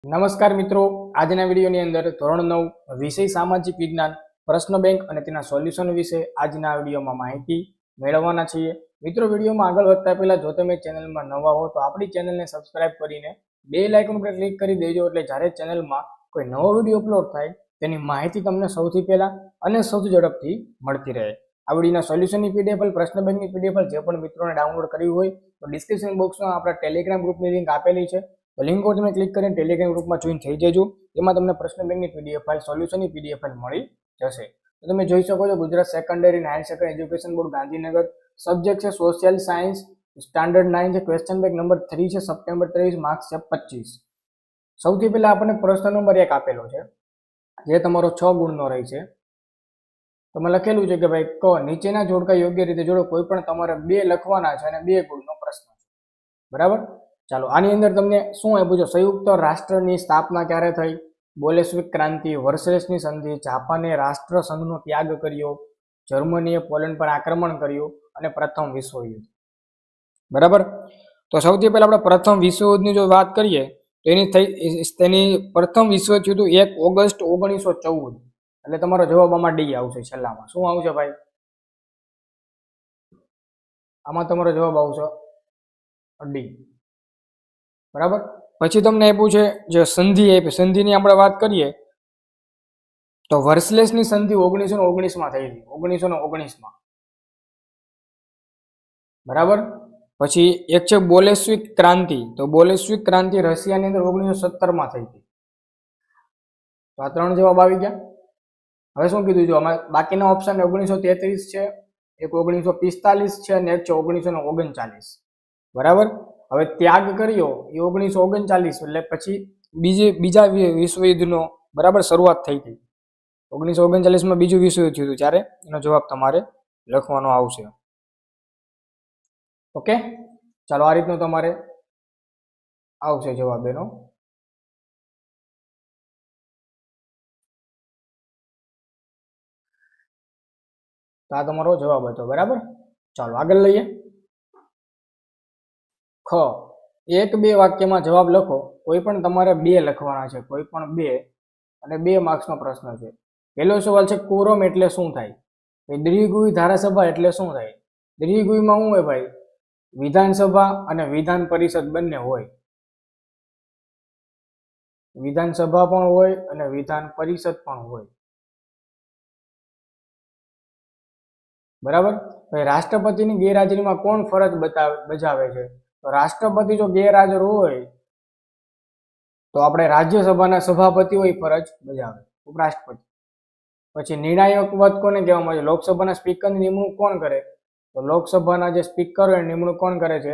નમસ્કાર મિત્રો, આજના વિડીયોની અંદર ધોરણ 9 વિષય સામાજિક વિજ્ઞાન પ્રશ્ન બેંક અને તેના સોલ્યુશન વિશે આજના વિડીયોમાં માહિતી મેળવવાના છીએ। મિત્રો, વિડીયોમાં આગળ વધતા પહેલા જો તમે ચેનલમાં નવા હો તો આપણી ચેનલને સબસ્ક્રાઇબ કરીને બેલ આઇકન પર ક્લિક કરી દેજો, એટલે જ્યારે ચેનલમાં કોઈ નવો વિડીયો અપલોડ થાય તેની માહિતી તમને સૌથી પહેલા અને સૌથી ઝડપથી મળતી રહે। આ વિડીયોના સોલ્યુશનની પીડીએફ પ્રશ્ન બેંકની પીડીએફ જે પણ મિત્રોને ડાઉનલોડ કરવી હોય તો ડિસ્ક્રિપ્શન બોક્સમાં આપણા ટેલિગ્રામ ગ્રુપની લિંક આપેલી છે, તો લિંક પર તમે ક્લિક કરીને ટેલિગ્રામ ગ્રુપમાં જોઈન થઈ જજો। એમાં તમને પ્રશ્ન બેંકની પીડીએફ ફાઇલ, સોલ્યુશનની પીડીએફ ફાઇલ મળી જશે। તો તમે જોઈ શકો છો, Gujarat secondary and higher secondary education board Gandhinagar, subject છે સોશિયલ સાયન્સ, સ્ટાન્ડર્ડ 9 છે, ક્વેશ્ચન બેંક નંબર 3 છે, સપ્ટેમ્બર 23, માર્ક્સ છે 25। સૌથી પહેલા આપણને પ્રશ્ન નંબર 1 આપેલો છે, જે તમારો 6 ગુણનો રહે છે। તો મેં લખેલું છે કે ભાઈ ક નીચેના જોડકા યોગ્ય રીતે જોડો, કોઈ પણ તમારે 2 લખવાના છે અને 2 ગુણનો પ્રશ્ન છે, બરાબર। ચાલો, આની અંદર તમને શું આપ્યું છે? સંયુક્ત રાષ્ટ્રની સ્થાપના ક્યારે થઈ? બોલેસ્વિક ક્રાંતિ, વર્સેલ્સની સંધિ, જાપાને રાષ્ટ્રસંઘનો ત્યાગ કર્યો, જર્મનીએ પોલેન્ડ પર આક્રમણ કર્યું અને પ્રથમ વિશ્વયુદ્ધ, બરાબર। તો સૌથી પહેલા આપણે પ્રથમ વિશ્વયુદ્ધની જો વાત કરીએ તો તેની પ્રથમ વિશ્વયુદ્ધ 1 ઓગસ્ટ 1914, એટલે તમારો જવાબ આમાં ડી આવશે। છેલ્લામાં શું આવશે ભાઈ? આમાં તમારો જવાબ આવશે ડી, બરાબર। પછી તમને આપ્યું છે જે સંધિ આપી, સંધિની આપણે વાત કરીએ તો વર્સલેસની સંધિ 1919 થઈ હતી, 1919, બરાબર। પછી એક છે બોલેસ્વિક ક્રાંતિ, તો બોલેસ્વિક ક્રાંતિ રશિયાની અંદર 1917 થઈ હતી। તો આ 3 જવાબ આવી ગયા। હવે શું કીધું? જો આમાં બાકીના ઓપ્શન 1933 છે, એક 1945 છે અને એક છે 1939, બરાબર। હવે ત્યાગ કર્યો એ 1939, એટલે પછી બીજા વિશ્વયુદ્ધનો, બરાબર, શરૂઆત થઈ હતી 1939માં બીજું વિશ્વયુદ્ધ થયું હતું, ત્યારે એનો જવાબ તમારે લખવાનો આવશે। ઓકે, ચાલો, આ રીતનો તમારે આવશે જવાબ એનો। તો આ તમારો જવાબ હતો, બરાબર। ચાલો આગળ લઈએ। ખ 1-2 વાક્યમાં જવાબ લખો, કોઈ પણ તમારે 2 લખવાના છે, કોઈ પણ 2 અને 2 માર્ક્સનો પ્રશ્ન છે। પહેલો સવાલ છે કોરમ એટલે શું થાય? દ્વિગુવી ધારાસભા એટલે શું થાય? દ્વિગુવીમાં શું હોય ભાઈ? વિધાનસભા અને વિધાન પરિષદ બંને હોય, વિધાનસભા પણ હોય અને વિધાન પરિષદ પણ હોય, બરાબર। રાષ્ટ્રપતિની ગેરહાજરીમાં કોણ ફરજ બજાવે છે? તો રાષ્ટ્રપતિ જો ગેરહાજર હોય તો આપણે રાજ્યસભાના સભાપતિ હોય ફરજ બજાવે, ઉપરાષ્ટ્રપતિ। પછી નિર્ણાયક પદ કોને કહેવામાં આવે? લોકસભાના સ્પીકરની નિમણૂક કોણ કરે? તો લોકસભાના જે સ્પીકર હોય નિમણૂક કોણ કરે છે?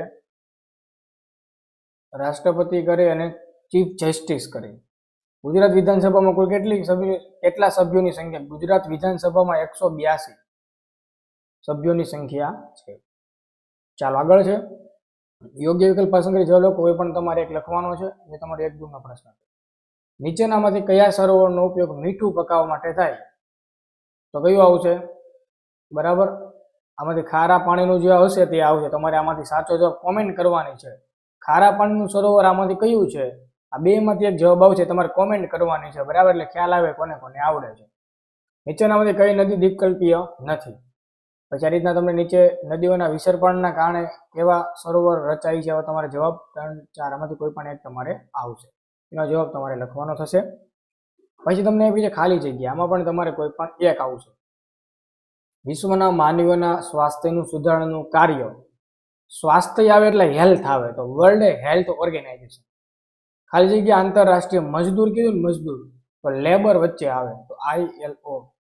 રાષ્ટ્રપતિ કરે અને ચીફ જસ્ટિસ કરે। ગુજરાત વિધાનસભામાં કુલ કેટલા સભ્યોની સંખ્યા? ગુજરાત વિધાનસભામાં 182 સભ્યોની સંખ્યા છે। ચાલો આગળ છે, યોગ્ય વિકલ્પ પસંદ કરી જવાબ લખો, કોઈ પણ તમારે એક લખવાનો છે, જે તમારો 1 ગુણનો પ્રશ્ન છે। નીચેનામાંથી કયા સરોવરનો ઉપયોગ મીઠું પકાવવા માટે થાય? તો કયું આવશે? બરાબર, આમાંથી ખારા પાણીનું જે હશે તે આવશે। તમારે આમાંથી સાચો જવાબ કોમેન્ટ કરવાની છે। ખારા પાણીનું સરોવર આમાંથી કયું છે? આ 2 માંથી એક જવાબ આવશે, તમારે કોમેન્ટ કરવાની છે, બરાબર, એટલે ખ્યાલ આવે કોને કોને આવડે છે। નીચેનામાંથી કઈ નદી દ્વીપકલ્પીય નથી? પછી આ રીતના તમને નીચે નદીઓના વિસર્પણના કારણે કેવા સરોવર રચાય છે, એવા તમારે જવાબ 3-4 આમાંથી કોઈ પણ એક તમારે આવશે, એનો જવાબ તમારે લખવાનો થશે। પછી તમને આપી છે ખાલી જગ્યા, આમાં પણ તમારે કોઈ પણ એક આવશે। વિશ્વના માનવીઓના સ્વાસ્થ્યનું સુધારણાનું કાર્ય, સ્વાસ્થ્ય આવે એટલે હેલ્થ આવે, તો વર્લ્ડ હેલ્થ ઓર્ગેનાઇઝેશન। ખાલી જગ્યા આંતરરાષ્ટ્રીય મજદૂર કીધું, મજદૂર તો લેબર વચ્ચે આવે, તો ILO।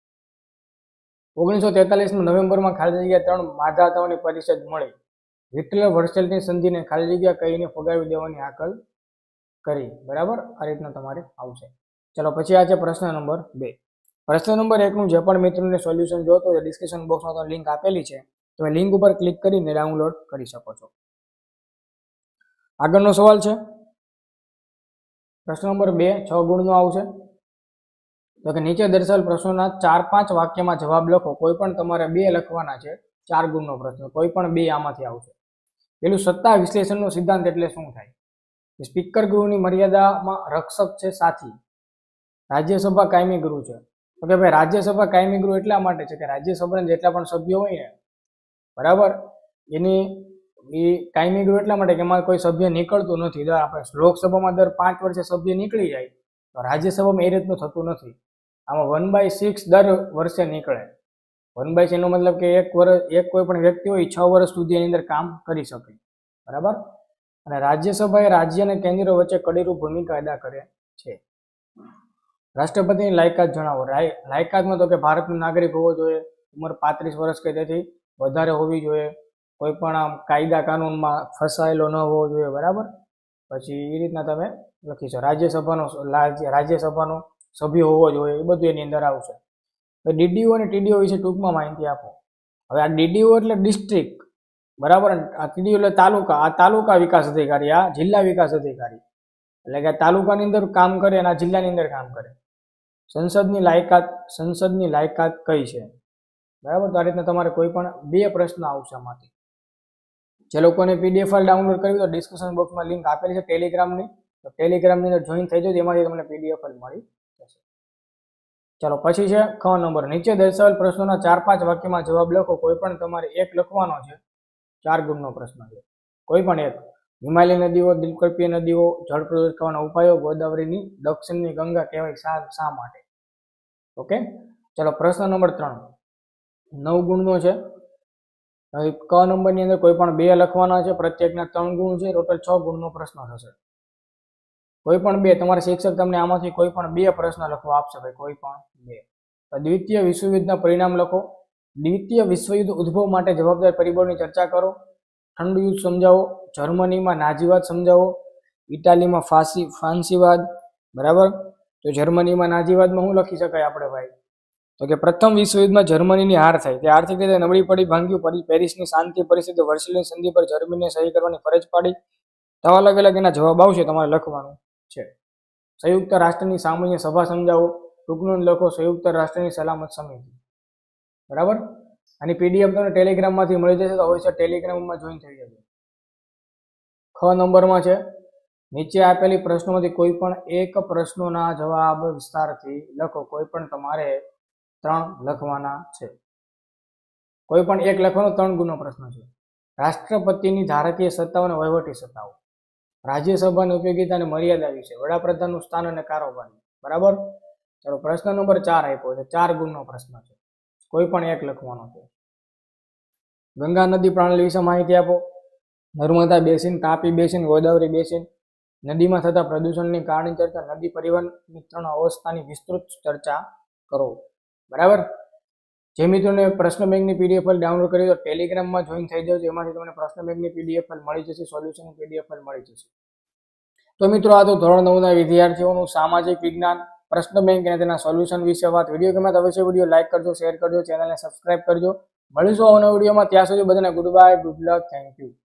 1943 નવેમ્બરમાં ખાલી જગ્યા 3 માધાતાઓની પરિષદ મળી, હિટલર વર્સેલ્સની સંધિને ખાલી જગ્યા કહીને ફગાવી દેવાની હાકલ કરી, બરાબર, આ રીતના તમારે આવશે। ચલો પછી આ છે પ્રશ્ન નંબર 2। પ્રશ્ન નંબર 1 નું જે પણ મિત્રોને સોલ્યુશન જોતો હોય ડિસ્ક્રિપ્શન બોક્સમાં તો લિંક આપેલી છે, તમે લિંક ઉપર ક્લિક કરીને ડાઉનલોડ કરી શકો છો। આગળનો સવાલ છે પ્રશ્ન નંબર 2, 6 ગુણનો આવશે। તો કે નીચે દર્શાવેલ પ્રશ્નોના 4-5 વાક્યમાં જવાબ લખો, કોઈ પણ તમારે 2 લખવાના છે, 4 ગુણનો પ્રશ્ન, કોઈ પણ 2 આમાંથી આવશે। પેલું સત્તા વિશ્લેષણનો સિદ્ધાંત એટલે શું થાય? સ્પીકર ગૃહની મર્યાદામાં રક્ષક છે સાથી. રાજ્યસભા કાયમી ગૃહ છે. તો કે ભાઈ રાજ્યસભા કાયમી ગૃહ એટલા માટે છે કે રાજ્યસભાના જેટલા પણ સભ્યો હોય ને, બરાબર, એની એ કાયમી ગૃહ એટલા માટે કે એમાં કોઈ સભ્ય નીકળતું નથી. આપણે લોકસભામાં દર 5 વર્ષે સભ્ય નીકળી જાય, તો રાજ્યસભામાં એ રીતનું થતું નથી. આમાં 1/6 દર વર્ષે નીકળે. 1/6 એનો મતલબ કે એક કોઈ પણ વ્યક્તિ હોય 6 વર્ષ સુધી એની અંદર કામ કરી શકે, બરાબર. અને રાજ્યસભા એ રાજ્ય અને કેન્દ્ર વચ્ચે કડીરૂપ ભૂમિકા અદા કરે છે. રાષ્ટ્રપતિની લાયકાત જણાવો. લાયકાતમાં તો કે ભારતનો નાગરિક હોવો જોઈએ, ઉંમર 35 વર્ષ કે તેથી વધારે હોવી જોઈએ, કોઈ પણ આમ કાયદા કાનૂનમાં ફસાયેલો ન હોવો જોઈએ, બરાબર. પછી એ રીતના તમે લખી શકો. રાજ્યસભાનો સભ્ય હોવો જોઈએ, એ બધું એની અંદર આવશે. ડીડીઓ અને ટીડીઓ વિશે ટૂંકમાં માહિતી આપો. હવે આ ડીડીઓ એટલે ડિસ્ટ્રિક્ટ, બરાબર. આ ટીડીઓ એટલે તાલુકા. આ તાલુકા વિકાસ અધિકારી, આ જિલ્લા વિકાસ અધિકારી, એટલે કે તાલુકાની અંદર કામ કરે અને આ જિલ્લાની અંદર કામ કરે. સંસદની લાયકાત કઈ છે, બરાબર. તો આ રીતના તમારે કોઈ પણ 2 પ્રશ્ન આવશે આમાંથી. જે લોકોને પીડીએફ ફાઇલ ડાઉનલોડ કરવી તો ડિસ્ક્રિપ્શન બોક્સમાં લિંક આપેલી છે ટેલિગ્રામની, તો ટેલિગ્રામની અંદર જોઈન થઈ જજો, એમાંથી તમને પીડીએફ ફાઇલ મળી જશે. ચાલો પછી છે ખ નંબર. નીચે દર્શાવેલ પ્રશ્નોના 4-5 વાક્યમાં જવાબ લખો. કોઈ પણ તમારે એક લખવાનો છે. 4 ગુણનો પ્રશ્ન છે, કોઈ પણ એક. હિમાલય નદીઓ, દ્વીપકલ્પીય નદીઓ, જળ પ્રદૂષિત કરવાના ઉપાયો, ગોદાવરીની દક્ષિણની ગંગા કહેવાય શા માટે? ઓકે. ચાલો પ્રશ્ન નંબર 3 9 ગુણનો છે. ક નંબરની અંદર કોઈ પણ 2 લખવાના છે, પ્રત્યેકના 3 ગુણ છે, ટોટલ 6 ગુણનો પ્રશ્ન થશે. કોઈ પણ 2, તમારા શિક્ષક તમને આમાંથી કોઈ પણ 2 પ્રશ્ન લખવા આપશે, ભાઈ કોઈ પણ 2. દ્વિતીય વિશ્વયુદ્ધના પરિણામ લખો. દ્વિતીય વિશ્વયુદ્ધ ઉદ્ભવ માટે જવાબદાર પરિબળની ચર્ચા કરો. ઠંડુ યુદ્ધ સમજાવો. જર્મનીમાં નાઝીવાદ સમજાવો. ઇટાલીમાં ફાંસીવાદ, બરાબર. તો જર્મનીમાં નાઝીવાદમાં શું લખી શકાય આપણે ભાઈ? તો કે પ્રથમ વિશ્વયુદ્ધમાં જર્મનીની હાર થઈ, તે આર્થિક રીતે નબળી પડી ભાંગ્યું. પેરિસની શાંતિ પરિસ્થિતિ, વર્સેલીની સંધિ પર જર્મનીને સહી કરવાની ફરજ પાડી. તો અલગ અલગ એના જવાબ આવશે, તમારે લખવાનું છે. સંયુક્ત રાષ્ટ્રની સામાન્ય સભા સમજાવો. ટૂંકનું લખો. સંયુક્ત રાષ્ટ્રની સલામત સમિતિ, બરાબર. અને પીડીએફ તમને ટેલિગ્રામમાંથી મળી જશે, તો અવશ્ય ટેલિગ્રામમાં જોઈન થઈ જજો. ખ નંબરમાં છે. નીચે આપેલી પ્રશ્નોમાંથી કોઈ પણ એક પ્રશ્નોના જવાબ વિસ્તારથી લખો. કોઈ પણ તમારે 3 લખવાના છે. કોઈ પણ એક લખવાનો 3 ગુણનો પ્રશ્ન છે. રાષ્ટ્રપતિની ધારાકીય સત્તાઓ અને વહીવટી સત્તાઓ, રાજ્યસભાની ઉપયોગિતા અને મર્યાદા વિશે, વડાપ્રધાનનું સ્થાન અને કારોબારી, બરાબર. ચાલો પ્રશ્ન નંબર 4 આપ્યો છે. 4 ગુણનો પ્રશ્ન છે. કોઈ પણ એક લખવાનો છે. ગંગા નદી પ્રણાલી વિશે માહિતી આપો. Narmada basin, Tapi basin, Godavari basin, નદીમાં થતા પ્રદૂષણની કારણે ચર્ચા, નદી પરિવહનની 3 અવસ્થાની વિસ્તૃત ચર્ચા કરો, બરાબર. જે મિત્રોને પ્રશ્ન બેંકની પીડીએફ ફાઇલ ડાઉનલોડ કરી તો ટેલિગ્રામમાં જોઈન થઈ જજો, એમાંથી તમને પ્રશ્ન બેંકની પીડીએફ ફાઇલ મળી જશે, સોલ્યુશનની પીડીએફ ફાઇલ મળી જશે. તો મિત્રો આ તો ધોરણ 9ના વિદ્યાર્થીઓનું સામાજિક વિજ્ઞાન પ્રશ્ન બેંક અને તેના સોલ્યુશન વિશે વાત. વિડીયો ગમે તો અવશ્ય વિડીયો લાઈક કરજો, શેર કરજો, ચેનલને સબસ્ક્રાઇબ કરજો. મળીશું આવનારા વિડીયોમાં. ત્યાં સુધી બધાને goodbye, good luck, thank you.